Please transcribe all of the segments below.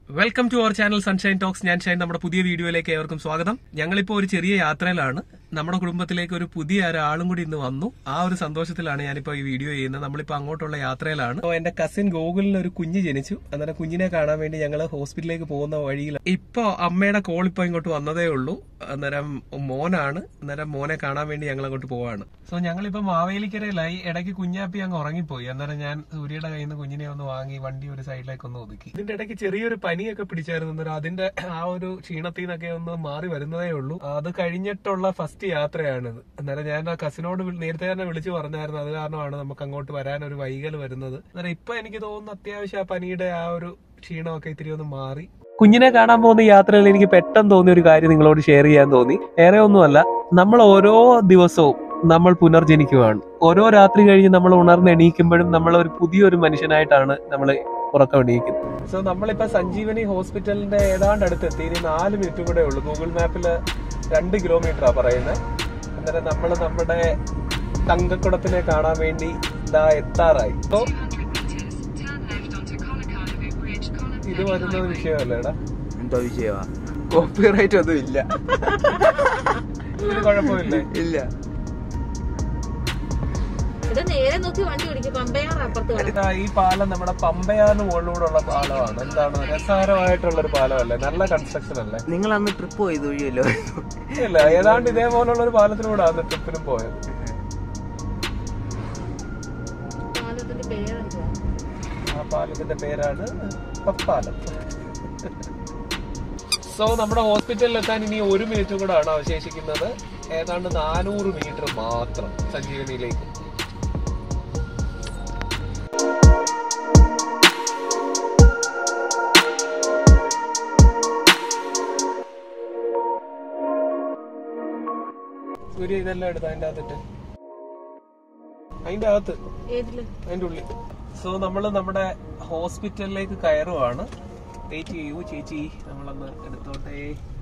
Welcome to our channel Sunshine Talks. ഞാൻ ഷൈൻ. നമ്മുടെ പുതിയ വീഡിയോയിലേക്ക് ഏവർക്കും സ്വാഗതം. ഞങ്ങളിപ്പോ ഒരു ചെറിയ യാത്രയിലാണ്. നമ്മുടെ കുടുംബത്തിലേക്ക് ഒരു പുതിയ ഒരാളും കൂടി ഇന്ന് വന്നു. ആ ഒരു സന്തോഷത്തിലാണ് ഞാനിപ്പോ ഈ വീഡിയോ ചെയ്യുന്നത്. നമ്മളിപ്പോ അങ്ങോട്ടുള്ള യാത്രയിലാണ്. എന്റെ കസിൻ ഗോകുലിന് ഒരു കുഞ്ഞ് ജനിച്ചു. അന്നേരം കുഞ്ഞിനെ കാണാൻ വേണ്ടി ഞങ്ങൾ ഹോസ്പിറ്റലിലേക്ക് പോകുന്ന വഴിയിൽ ഇപ്പൊ അമ്മയുടെ കോൾ ഇപ്പൊ ഇങ്ങോട്ട് വന്നതേ ഉള്ളൂ. അന്നേരം മോനാണ്. അന്നേരം മോനെ കാണാൻ വേണ്ടി ഞങ്ങൾ അങ്ങോട്ട് പോവാണ്. സോ ഞങ്ങളിപ്പോ മാവേലിക്കരയിലായി. ഇടയ്ക്ക് കുഞ്ഞാപ്പി അങ്ങ് ഉറങ്ങിപ്പോയി. അന്നേരം ഞാൻ സൂര്യയുടെ കയ്യിൽ നിന്ന് കുഞ്ഞിനെ ഒന്ന് വാങ്ങി വണ്ടി ഒരു സൈഡിലേക്ക് ഒന്ന് ഒതുക്കി. ഇതിന്റെ ഇടയ്ക്ക് ചെറിയൊരു പനിയൊക്കെ പിടിച്ചായിരുന്നു. അന്നേരം അതിന്റെ ആ ഒരു ക്ഷീണത്തിൽ നിന്നൊക്കെ ഒന്ന് മാറി വരുന്നതേ ഉള്ളൂ. അത് കഴിഞ്ഞിട്ടുള്ള ഫസ്റ്റ് യാത്രയാണിത്. അന്നേരം ഞാൻ ആ കസിനോട് നേരത്തെ തന്നെ വിളിച്ചു പറഞ്ഞായിരുന്നു. അത് കാരണമാണ് നമുക്ക് അങ്ങോട്ട് വരാൻ ഒരു വൈകൽ വരുന്നത്. അന്നേരം ഇപ്പൊ എനിക്ക് തോന്നുന്നു അത്യാവശ്യം ആ പനിയുടെ ആ ഒരു ക്ഷീണമൊക്കെ ഇത്തിരി ഒന്ന് മാറി. കുഞ്ഞിനെ കാണാൻ പോകുന്ന യാത്രയിൽ എനിക്ക് പെട്ടെന്ന് തോന്നിയ ഒരു കാര്യം നിങ്ങളോട് ഷെയർ ചെയ്യാൻ തോന്നി. ഏറെ ഒന്നുമല്ല, നമ്മൾ ഓരോ ദിവസവും നമ്മൾ പുനർജനിക്കുകയാണ്. ഓരോ രാത്രി കഴിഞ്ഞ് നമ്മൾ ഉണർന്ന് എണീക്കുമ്പോഴും നമ്മൾ ഒരു പുതിയൊരു മനുഷ്യനായിട്ടാണ് നമ്മൾ ഉറക്കം എണീക്കുന്നത്. സോ നമ്മളിപ്പോ സഞ്ജീവനി ഹോസ്പിറ്റലിന്റെ ഏതാണ്ട് അടുത്തെത്തി. ഇനി 4 മിനിറ്റ് കൂടെ ഉള്ളൂ. ഗൂഗിൾ മാപ്പില് 2 കിലോമീറ്ററാ പറയുന്നത്. അന്നേരം നമ്മൾ നമ്മുടെ തങ്കക്കുടത്തിനെ കാണാൻ വേണ്ടി ഇതാ എത്താറായി. സോ ഇത് വരുന്ന വിഷയമല്ലേടാ? എന്തോ വിഷയമാ? കോപ്പിറൈറ്റ് ഒന്നും ഇല്ല. ഇതിന് കുഴപ്പമില്ലേ? ഇല്ല. ഈ പാലം നമ്മുടെ പമ്പയാറിന് മുകളിലൂടെയുള്ള പാലമാണ്. എന്താണ് രസകരമായിട്ടുള്ള ഒരു പാലമല്ലേ? നല്ല കൺസ്ട്രക്ഷൻ അല്ലേ? നിങ്ങൾ അന്ന് ട്രിപ്പ് പോയത് വഴിയല്ലോ? ഇല്ല, ഏതാണ്ട് ഇതേപോലുള്ള ഒരു പാലത്തിലൂടെ അന്ന് ട്രിപ്പിനും പോയത്. ആ പാലത്തിന്റെ പേരാണ് പപ്പാലം. സോ നമ്മുടെ ഹോസ്പിറ്റലിൽ എത്താൻ ഇനി 1 മിനിറ്റ് കൂടെ ആണ് അവശേഷിക്കുന്നത്. ഏതാണ്ട് 400 മീറ്റർ മാത്രം സഞ്ജീവനിയിലേക്ക്. സൂര്യ ഇതെല്ലാം എടുത്ത് അതിന്റെ അകത്തിട്ട് അതിന്റെ ഉള്ളിൽ. സോ നമ്മള് നമ്മുടെ ഹോസ്പിറ്റലിലേക്ക് കയറുവാണ്. വെയിറ്റ് ചെയ്യൂ ചേച്ചി, നമ്മളൊന്ന് എടുത്തോട്ടെ.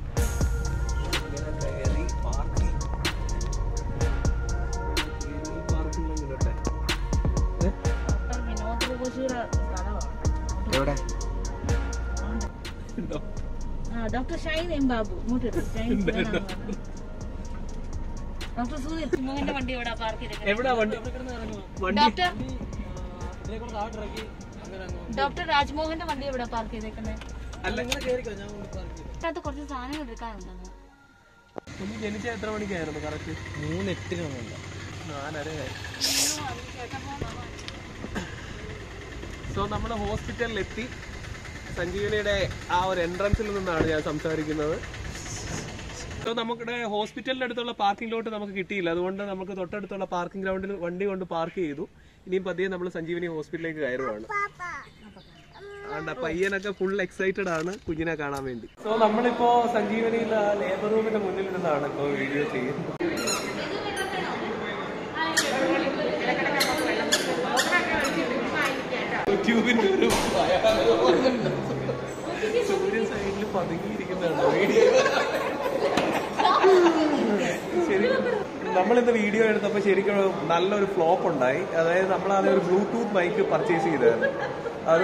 കയറി പാർക്കിംഗ് ഇടട്ടെ. എവിടെ? Doctor Shine M Babu doctor Surya വണ്ടി എവിടെ പാർക്ക് ചെയ്തേക്കുന്നത്? എവിടാ വണ്ടി? ഡോക്ടർ രാജ്മോഹന്റെ വണ്ടി എവിടെ പാർക്ക് ചെയ്തേക്കുന്നത്? കുറച്ച് സാധനങ്ങൾ എടുക്കാനുണ്ടെന്ന്. കുഞ്ഞ് ജനിച്ച എത്ര മണിക്കായിരുന്നു? കറക്റ്റ് 3:08 4:30. സോ നമ്മള് ഹോസ്പിറ്റലിലെത്തി. സഞ്ജീവനിയുടെ ആ ഒരു എൻട്രൻസിൽ നിന്നാണ് ഞാൻ സംസാരിക്കുന്നത്. സോ നമ്മുടെ ഹോസ്പിറ്റലിന്റെ അടുത്തുള്ള പാർക്കിംഗ് ലോട്ട് നമുക്ക് കിട്ടിയില്ല. അതുകൊണ്ട് നമുക്ക് തൊട്ടടുത്തുള്ള പാർക്കിംഗ് ഗ്രൗണ്ടിൽ വണ്ടി കൊണ്ട് പാർക്ക് ചെയ്തു. ഇനിയും പതിയെ നമ്മൾ സഞ്ജീവനി ഹോസ്പിറ്റലിലേക്ക് കയറുവാണ്. പയ്യനൊക്കെ ഫുൾ എക്സൈറ്റഡ് ആണ് കുഞ്ഞിനെ കാണാൻ വേണ്ടി. സോ നമ്മളിപ്പോ സഞ്ജീവനിയിൽ ലേബർ റൂമിന്റെ മുന്നിൽ നിന്നാണ് ഇപ്പോ വീഡിയോ ചെയ്യുന്നത്. യൂട്യൂബിന്റെ ഒരു സൂര്യ സൈഡിൽ പതുങ്ങിയിരിക്കുന്നതാണ് വീഡിയോ. ശരി, നമ്മളിന്ന് വീഡിയോ എടുത്തപ്പോൾ ശരിക്കും നല്ലൊരു ഫ്ലോപ്പ് ഉണ്ടായി. അതായത് നമ്മളത് ഒരു ബ്ലൂടൂത്ത് മൈക്ക് പർച്ചേസ് ചെയ്തായിരുന്നു. അത്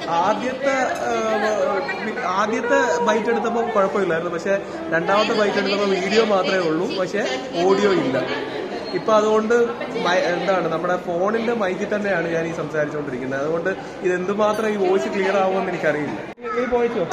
ആദ്യത്തെ ബൈറ്റ് എടുത്തപ്പോൾ കുഴപ്പമില്ലായിരുന്നു. പക്ഷെ രണ്ടാമത്തെ ബൈറ്റ് എടുത്തപ്പോൾ വീഡിയോ മാത്രമേ ഉള്ളൂ, പക്ഷെ ഓഡിയോ ഇല്ല. ഇപ്പൊ അതുകൊണ്ട് എന്താണ് നമ്മുടെ ഫോണിന്റെ മൈക്കിൽ തന്നെയാണ് ഞാൻ ഈ സംസാരിച്ചുകൊണ്ടിരിക്കുന്നത്. അതുകൊണ്ട് ഇത് എന്തുമാത്രം ഈ വോയിസ് ക്ലിയർ ആവുമെന്ന് എനിക്കറിയില്ല. നീ പോയിച്ചോ?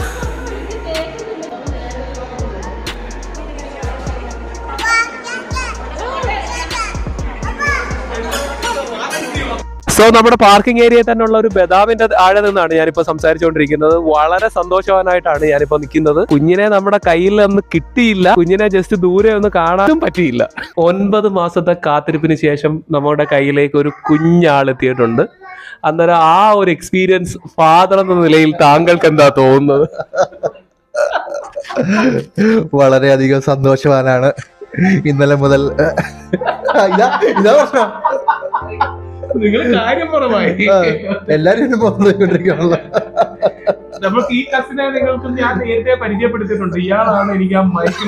സോ നമ്മുടെ പാർക്കിംഗ് ഏരിയയിൽ തന്നെയുള്ള ഒരു ബദാമിന്റെ ആഴെ നിന്നാണ് ഞാനിപ്പോ സംസാരിച്ചുകൊണ്ടിരിക്കുന്നത്. വളരെ സന്തോഷവാനായിട്ടാണ് ഞാനിപ്പോ നിൽക്കുന്നത്. കുഞ്ഞിനെ നമ്മുടെ കയ്യിൽ ഒന്ന് കിട്ടിയില്ല. കുഞ്ഞിനെ ജസ്റ്റ് ദൂരെ ഒന്ന് കാണാനും പറ്റിയില്ല. 9 മാസത്തെ കാത്തിരിപ്പിന് ശേഷം നമ്മുടെ കയ്യിലേക്ക് ഒരു കുഞ്ഞാളെത്തിയിട്ടുണ്ട്. അന്നേരം ആ ഒരു എക്സ്പീരിയൻസ് ഫാദർ എന്ന നിലയിൽ താങ്കൾക്ക് എന്താ തോന്നുന്നത്? വളരെയധികം സന്തോഷവാനാണ്. ഇന്നലെ മുതൽ ഇതാ പ്രശ്നം. നിങ്ങൾ കാര്യം പറമായി എല്ലാരും നമുക്ക് ഈ കസിനെ നിങ്ങൾക്ക് ഞാൻ നേരത്തെ പരിചയപ്പെടുത്തിയിട്ടുണ്ട്. ഇയാളാണ് എനിക്ക് ആ മൈക്കിൽ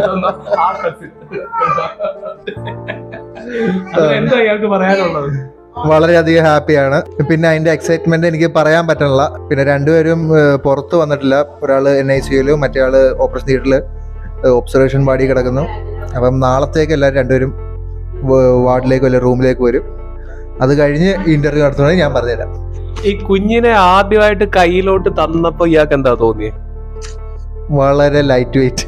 ആ കസിൻ. എന്താ ഇയാൾക്ക് പറയാനുള്ളത്? വളരെയധികം ഹാപ്പിയാണ്. പിന്നെ അതിന്റെ എക്സൈറ്റ്മെന്റ് എനിക്ക് പറയാൻ പറ്റണില്ല. പിന്നെ രണ്ടുപേരും പുറത്ത് വന്നിട്ടില്ല. ഒരാള് NICUലും മറ്റേ ആള് ഓപ്പറേഷൻ തിയേറ്ററിൽ ഒബ്സർവേഷൻ വാർഡിൽ കിടക്കുന്നു. അപ്പം നാളത്തേക്ക് എല്ലാവരും രണ്ടുപേരും വാർഡിലേക്ക് വല്ല റൂമിലേക്ക് വരും. അത് കഴിഞ്ഞ് ഇന്റർവ്യൂ നടത്തുന്നത് ഞാൻ പറഞ്ഞുതരാം. ഈ കുഞ്ഞിനെ ആദ്യമായിട്ട് കയ്യിലോട്ട് തന്നപ്പോ ഇയാൾക്ക് എന്താ തോന്നിയത്? വളരെ ലൈറ്റ് വെയിറ്റ്.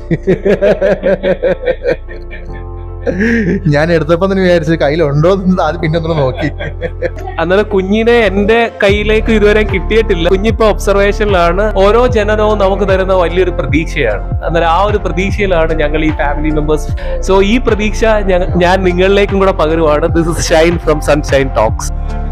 ഞാൻ എടുത്തപ്പോ തന്നെ വിചാരിച്ചു കയ്യിലുണ്ടോ എന്ന് ആദ്യം പിന്നെ ഒന്ന് നോക്കി. അന്നേരം കുഞ്ഞിനെ എന്റെ കയ്യിലേക്ക് ഇതുവരെ കിട്ടിയിട്ടില്ല. കുഞ്ഞിപ്പോ ഒബ്സർവേഷനിലാണ്. ഓരോ ജനനവും നമുക്ക് തരുന്ന വലിയൊരു പ്രതീക്ഷയാണ്. അന്നേരം ആ ഒരു പ്രതീക്ഷയിലാണ് ഞങ്ങൾ ഈ ഫാമിലി മെമ്പേഴ്സ്. സോ ഈ പ്രതീക്ഷ ഞാൻ നിങ്ങളിലേക്കും കൂടെ പകരുവാണ്. This is Shine from Sunshine talks.